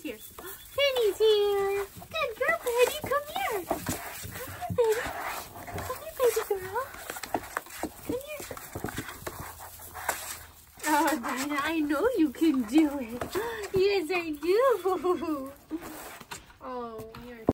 here. Penny's here. Good girl, Penny. Come here. Come here, baby. Come here, baby girl. Come here. Oh, Dinah, I know you can do it. Yes, I do. Oh, you're